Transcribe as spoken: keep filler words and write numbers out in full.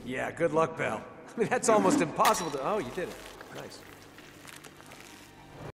Yeah, good luck, pal. I mean, that's almost impossible to... Oh, you did it. Nice.